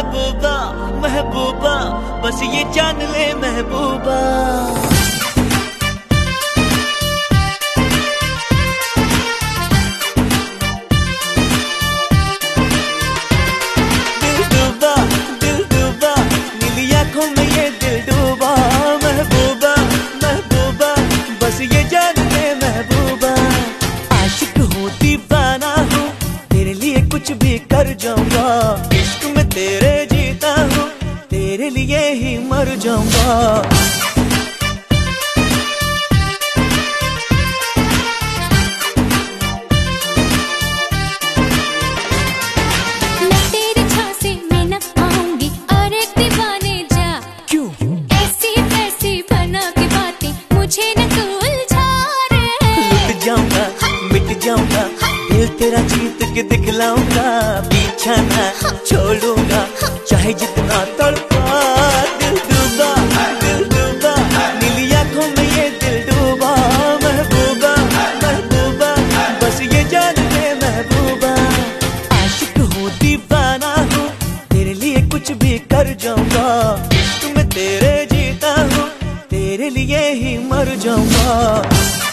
महबूबा महबूबा बस ये जान ले महबूबा। दिल डूबा नीली आंखों में ये दिल डूबा। महबूबा महबूबा बस ये जान ले महबूबा। आशिक हूँ दीवाना हूँ तेरे लिए कुछ भी कर जाऊंगा। इश्क में तेरे जीता हूँ तेरे लिए ही मर जाऊंगा। जाऊंगा दिल तेरा जीत के दिखलाऊंगा। पीछा ना छोड़ूंगा चाहे जितना तड़पा। दिल डूबा नीली आंखों में ये दिल डूबा। महबूबा महबूबा बस ये जान ले महबूबा। आशिक हूँ दीवाना हूँ तेरे लिए कुछ भी कर जाऊंगा। इश्क में तेरे जीता हूँ तेरे लिए ही मर जाऊंगा।